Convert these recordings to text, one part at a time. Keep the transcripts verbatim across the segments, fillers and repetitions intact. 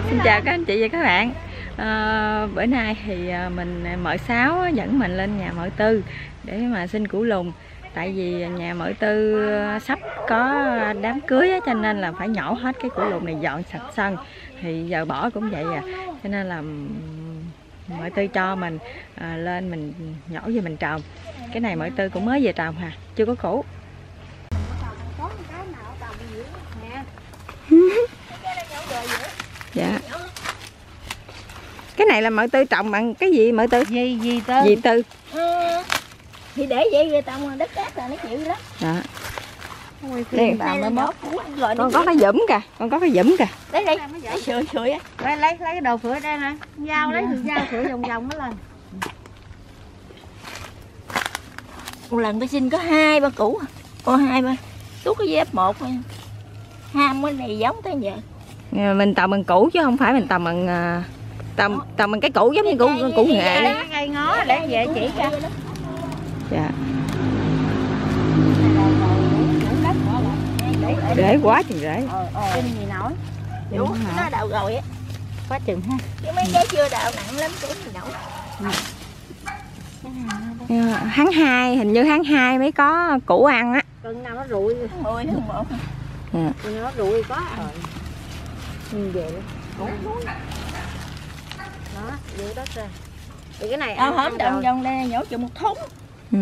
Xin chào các anh chị và các bạn. à, Bữa nay thì mình mợ Sáu dẫn mình lên nhà mợ Tư để mà xin củ lùn. Tại vì nhà mợ Tư sắp có đám cưới á, cho nên là phải nhổ hết cái củ lùn này, dọn sạch sân. Thì giờ bỏ cũng vậy à, cho nên là mợ Tư cho mình à, lên mình nhổ về mình trồng. Cái này mợ Tư cũng mới về trồng hà, chưa có củ. Dạ. Cái này là mợ Tư trồng bằng cái gì mợ Tư? Gì gì Tư? Gì Tư? Ừ. Thì để vậy người trồng đất cát là nó chịu đó. Dạ. Đây bà mới mốt. Con có cái dũm kìa, con có cái dũm kìa. Đấy đây, lấy sưởi sưởi á. Lấy lấy lấy cái đầu phửa đây nè. Dao lấy từ dao sưởi vòng vòng nó lên. Một lần tôi xin có hai ba củ, có hai ba. Tuốt cái dép một thôi. Ham cái này giống tới giờ. Mình trồng bằng củ chứ không phải mình trồng bằng trồng trồng bằng cái củ giống như củ củ nghệ. Cái cây ngó để về chỉ ra. Dạ. Rễ quá chừng rễ. Kinh gì nổi. Đủ nó đào rồi á. Quá chừng ha. Chứ mấy cái chưa đào nặng lắm cái gì nổi. Tháng hai, hình như tháng hai mới có củ ăn á. Cân nào nó rụi mười tháng một. Dạ. Nó rụi có rồi. Nhìn về đó. Đó, giữ đất ra. Thì cái này ăn hổm đồng vòng đây nhổ chừng một thúng. Ừ.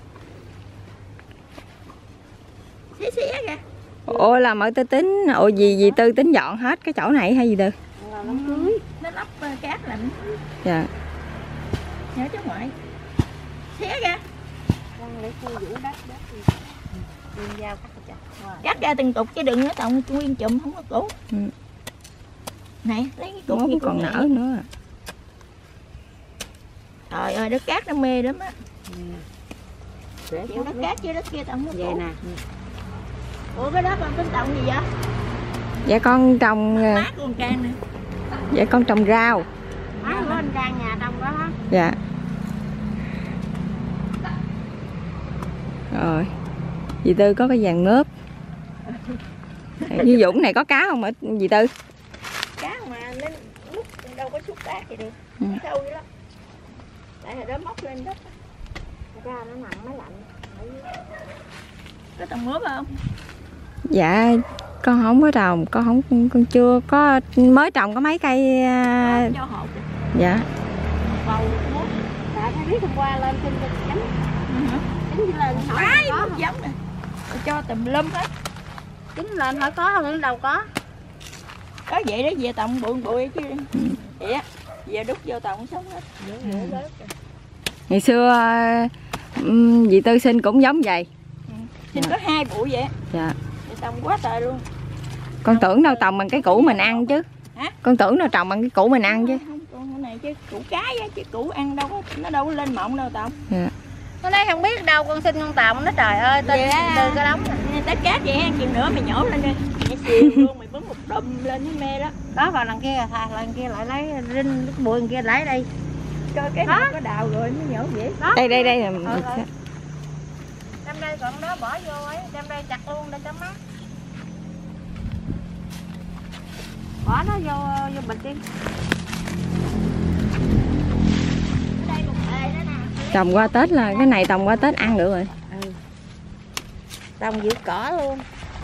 Xía xía kìa. Ủa là mợ Tư tính, ủa gì gì Tư tính dọn hết cái chỗ này hay gì Tư? Là nó cưới, nó lắp cát là nó cưới. Dạ. Nhớ chứ ngoại. Xía kìa. Con để cô vũ đất đất đi. Điên dao cắt chặt. Cắt ra từng cục chứ đừng có trồng nguyên chùm không có củ. Ừ. Này, lấy cái cục gì còn nở nữa. Trời ơi, đất cát nó mê lắm á. Ừ. Chịu đất cát chứ đất kia trồng nó vậy nè. Ủa cái đất con tính trồng gì vậy? Dạ con trồng mát con trang nè. Dạ con trồng rau. Má có anh trang nhà trong đó hả? Dạ. Rồi. Dì Tư có cái vàng ngớp. Như Dũng này có cá không hả dì Tư? Cá mà nó múc đâu có xúc cá gì được. Ừ. Sâu vậy lắm. Tại hồi đó móc lên đất. Ra nó nặng nó lạnh. Có trồng mướp không? Dạ con không có trồng, con không con chưa có, mới trồng có mấy cây. Cho hột. Dạ. Bầu mướp. Tại thấy biết hôm qua lên trên trên chấm. Ừ. Chính lên hỏi có giống nè. Cho tùm lum hết. Chính lên hỏi có không, đâu có. Có vậy đó, về tòng bụi bụi chứ. Vậy á, về đút vô tòng sống hết. Ừ. Ngày xưa dì Tư sinh cũng giống vậy. Ừ. Sinh dạ. Có hai bụi vậy. Dạ. Vậy tòng quá trời luôn. Con tưởng đâu trồng bằng cái củ mình ăn chứ. Hả? Con tưởng đâu trồng bằng cái củ mình ăn chứ. Không, con cái này chứ củ cái á, chứ củ ăn đâu có, nó đâu có lên mộng đâu tòng. Dạ. Con đây không biết đâu con xin con tòng nó trời ơi tên yeah. Từ cái đống này. Tới cát vậy ăn chừng nữa mày nhổ lên đi. Mày xiêu luôn mày bấm một đùm lên với mê đó. Đó vào lần kia thà lần kia lại lấy rinh cái bụi kia lấy đây. Coi cái nào có đào rồi mới nhổ vậy. Đó. Đây đây đây là ừ, đem đây còn đó bỏ vô ấy, đem đây chặt luôn để cho mát. Bỏ nó vô vô bịch đi. Trồng qua Tết là cái này trồng qua Tết ăn được rồi. Ừ. Trồng giữ cỏ luôn.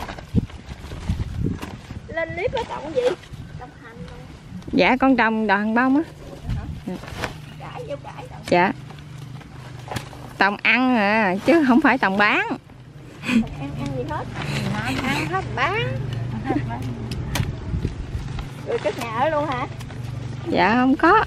Lên clip đó trồng gì? Trồng hành luôn. Dạ con trồng đòn bông á. Cải vô cải đâu. Dạ. Trồng ăn à chứ không phải trồng bán. Ăn ăn gì hết. Ăn, ăn hết bán. Rồi cất nhà ở luôn hả? Dạ không có.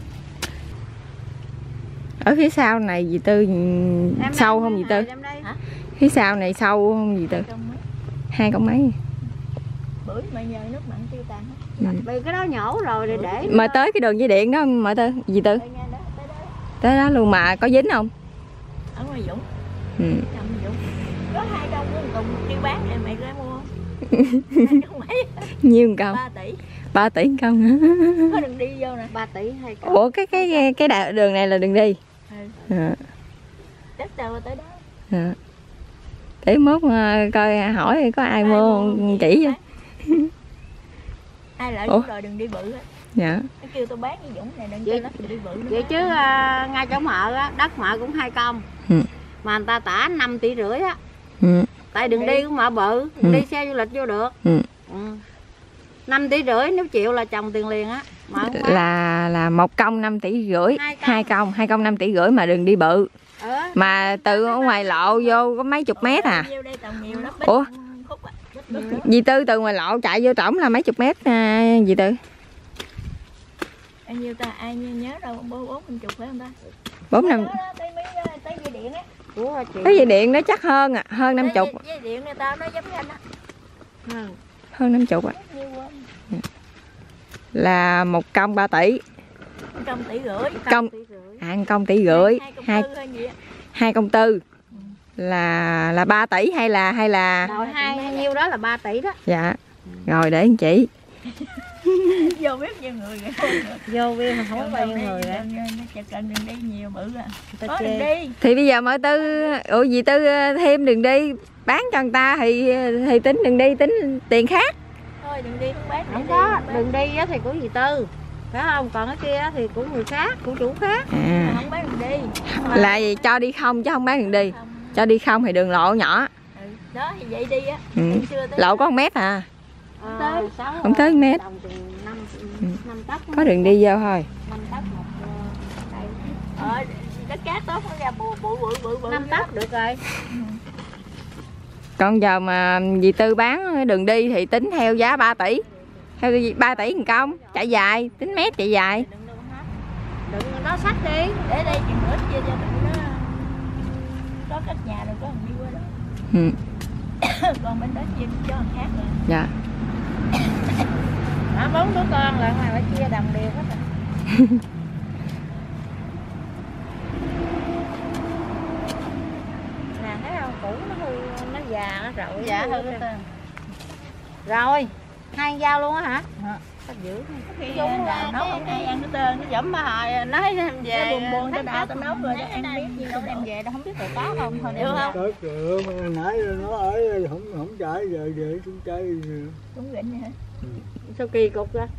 Ở phía sau này dì Tư sâu không dì Tư? Hả? Phía sau này sâu không dì Tư? Hai con mấy. Bữa mày nhờ nước mặn tiêu tàn hết. Ừ. Vì cái đó nhổ rồi để để. Mà tới cái đường dây điện đó mà Tư, dì Tư. Tới đó, tới đó. Tới đó luôn mà có dính không? Ở ngoài Dũng. Ừ. Dũng. Có hai công của Tùng đi bán này mày ra mua không? Nhiêu công? ba tỷ. ba tỷ công hả? Có đường đi vô nè, ba tỷ hai công. Ủa cái cái cái cái đường này là đường đi. Ừ. À. Đất đâu tới đó. À. Để mốt coi hỏi có ai, ai mua chỉ cho. Hai lợi Ủa? cũng đòi đừng đi bự á. Dạ. Nó kêu tôi bán với Dũng này đừng Vậy- cho nó đi bự nữa. Vậy chứ à, ngay chỗ mợ á, đất mợ cũng hai công. Ừ. Mà người ta tả năm tỷ rưỡi á. Ừ. Tại đường đi của mợ bự, Ừ. đi xe du lịch vô được. Ừ. Ừ. năm tỷ rưỡi nếu chịu là chồng tiền liền á. Mợ không bán. Là là một công năm tỷ rưỡi, Hai công. hai công, hai công năm tỷ rưỡi mà đừng đi bự. Ừ. Mà từ ở ngoài lộ vô có mấy chục mét à. Nhiêu đây tàu nhiều lắm. Ủa? Khúc á. Bít bít. Dì Tư từ ngoài lộ chạy vô trỏng là mấy chục mét à, dì Tư? Bao nhiêu ta? Ai nhớ nhớ đâu bốn bốn mươi chục phải không ta? Bốn năm. Đó, đó, tới mấy tới dây điện á. Của chị. Cái dây điện nó chắc hơn à, hơn năm chục. Dây- Dây điện này tao nó giống như anh á. Ừ. Hơn năm chục à. Nhiêu quá. Là một công ba tỷ. Trăm tỷ rưỡi. Công Tỷ rưỡi. à, công tỷ rưỡi, Hai hai công tư hay gì á. hai công tư là là ba tỷ hay là hay là Rồi hai nhiêu đó là ba tỷ đó. dạ. Rồi để anh chị. Vô biết nhiêu người rồi. Vô viên mà không có bao nhiêu người á. á. Nó chặt cần đường đi nhiều bự à. Người ta Có chê. đường đi. Thì bây giờ mọi tư ủa dì Tư thêm đường đi bán cho người ta thì thì tính đường đi tính tiền khác. Thôi đừng đi không bán. Không đi, có, bán. đường đi á thì của dì Tư. Phải không? Còn cái kia á thì của người khác, của chủ khác. À, Không bán đường đi. là gì cho đi không chứ không bán đường đi. Không. Cho đi không thì đường lộ nhỏ. Ừ. Đó thì vậy đi á. Ừ. Từ xưa tới Lộ có một mét à. Ờ, tới. sáu, Không tới mét. đồng chừng năm, Ừ. năm tấc. Có đường đi vô thôi. năm tấc một ờ, đây. ờ đất cát tốt nó ra bự bự bự bự bự. năm tấc được rồi. Còn giờ mà dì Tư bán đường đi thì tính theo giá ba tỷ. Theo ba tỷ một công, chạy dài, tính mét chạy dài. Đừng đâu hết. Đừng nó sách đi. Để đây chừng nữa chia cho tụi nó có cách nhà rồi có thằng đi qua đó. Ừ. Còn bên đó chia cho thằng khác rồi. Dạ. Đó, bốn đứa con là ngoài phải chia đồng đều hết rồi. Nè thấy không, cũ nó hư, nó già nó rội. Dạ, hư hư hết hết trơn. Rồi, hai dao luôn á hả? Dạ. Có dữ. Khi nào nấu không ai ăn nó tên nó dẫm mà hồi nói đem về Nó buồn buồn cho đạo tao nấu rồi cho ăn biết gì đâu đem về đâu không biết rồi có không thôi được không? Tới cửa mà nãy nó ở không không chạy giờ về chúng chơi Cũng gịnh vậy hả? Sao kỳ cục ra.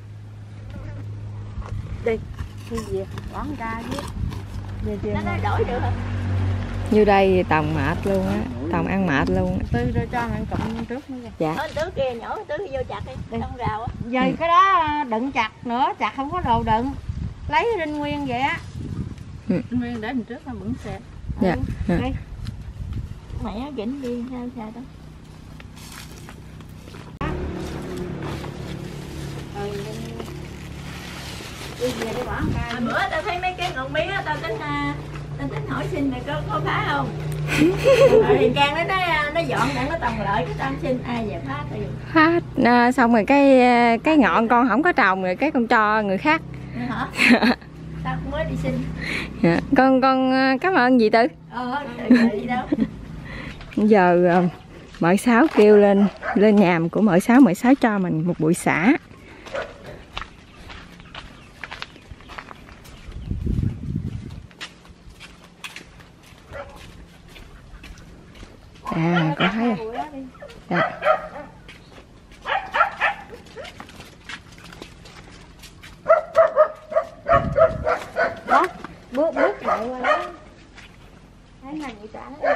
Đi, đi về, quán ra với. Về chiều Nó nói đổi được hả? Như đây tòng mệt luôn á, tòng ăn mệt luôn á. Tư ra cho ăn cụm trước nữa kìa. Dạ. Thôi tứ kia nhỏ tứ vô chặt đi, xong rào á. Vậy cái đó đựng chặt nữa, chặt không có đồ đựng. Lấy rinh nguyên vậy á. Ừ. Nguyên để mình trước nó bẩn xẹt. Dạ. Ừ. Dạ. Đi. Mẹ gịnh đi sao sao đó. Ừ. Đi về đi bỏ ca. Hồi bữa tao thấy mấy cái ngọn mía á, tao tính à, tao tính hỏi xin mày có có phá không? Rồi thì Trang nó nói nó dọn đặng nó tòng lợi cái tao xin ai về phá tao dùng. Phát à, xong rồi cái cái ngọn con không có trồng rồi cái con cho người khác. Hả? Tao cũng mới đi xin. Dạ. Con con à, cảm ơn dì Tư. Ờ, rồi gì đâu. Giờ à, mợ Sáu kêu lên lên nhà của mợ Sáu, mợ Sáu cho mình một bụi xả. À, con thấy rồi. Dạ. Đó, bước bước lại qua đó. Thấy là vậy trả đó.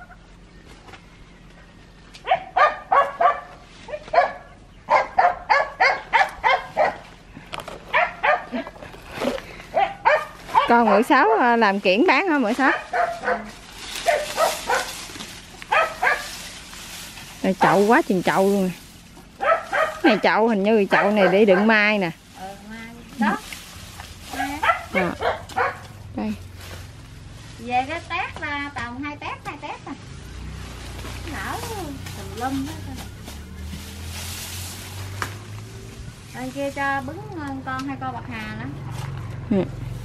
Con mợ Sáu à, làm kiển bán hả mợ Sáu? Này chậu quá chừng chậu luôn nè. Này chậu hình như chậu này để đựng mai nè. Ờ, mai. Đó. À. Đây. Về cái tét là tầm hai tét, hai tét nè. Nở tùm lum hết. Bên kia cho bứng con hai con bạc hà nữa. Ừ.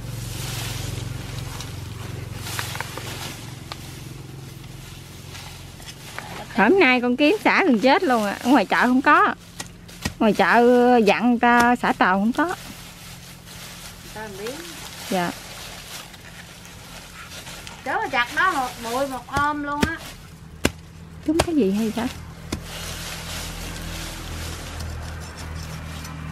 Hôm nay con kiếm xả gần chết luôn à. Ở ngoài chợ không có. Ngoài chợ dặn ta xả tàu không có. Tao biết. Dạ. Chớ mà chặt đó một bụi một ôm luôn á. Chúng cái gì hay sao?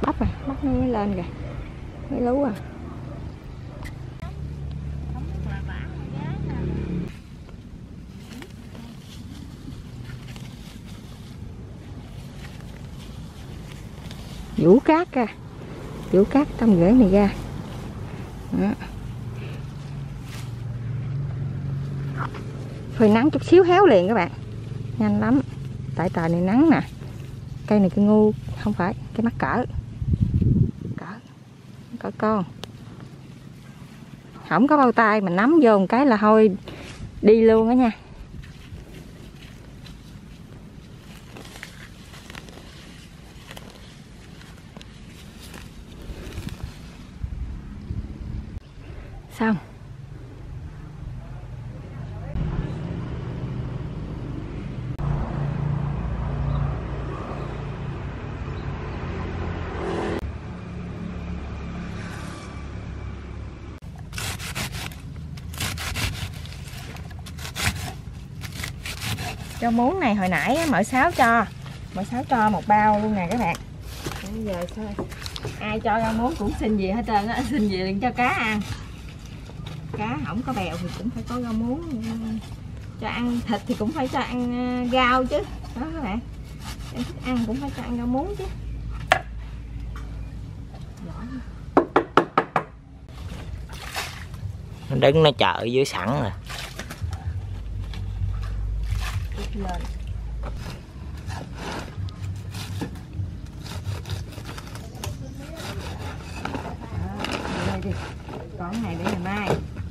bắp à, bắp nó mới lên kìa, mới lú à. Vũ cát ra, vũ cát tông rễ này ra. Đó. Phơi nắng chút xíu héo liền các bạn, nhanh lắm. Tại trời này nắng nè. Cây này cây ngu, không phải, cây mắc cỡ, cỡ, cỡ con. Không có bao tay, mình nắm vô một cái là thôi đi luôn đó nha. Xong. Rau muống này hồi nãy mợ Sáu cho, mợ Sáu cho một bao luôn nè các bạn. Bây giờ thôi, ai cho rau muống cũng xin gì hết trơn á, xin gì đừng cho cá ăn. Cá không có bèo thì cũng phải có rau muống, cho ăn thịt thì cũng phải cho ăn rau chứ. Đó các bạn, em thích ăn cũng phải cho ăn rau muống chứ. Nó đứng nó chờ dưới sẵn rồi. Lên. Đó, đi. Còn cái này để ngày mai.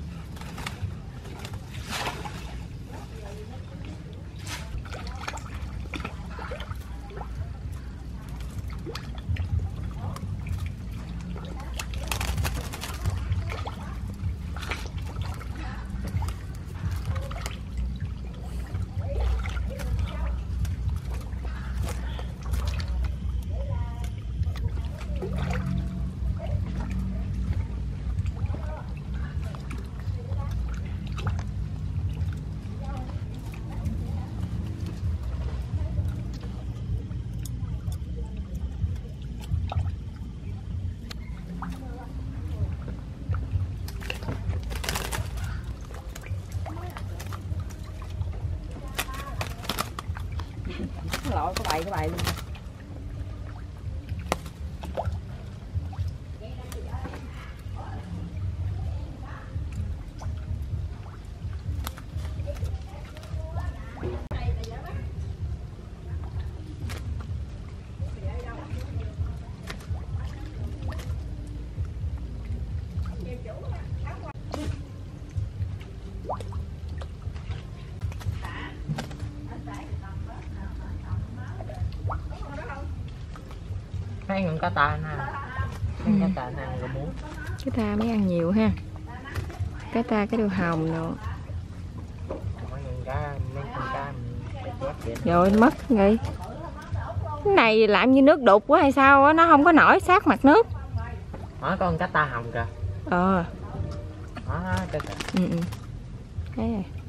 Lội có bày có bày luôn. Mấy con cá ta nè, mấy cá ta nè rau muống. Cái ta mới ăn nhiều ha. Cái ta cái đuôi hồng nữa. Mấy con cá, mấy con cá chết Rồi mất vậy. Cái này làm như nước đục quá hay sao á, nó không có nổi sát mặt nước. Đó con cá ta hồng kìa. Ờ. Đó cái kìa. Ừ ừ. Thấy rồi.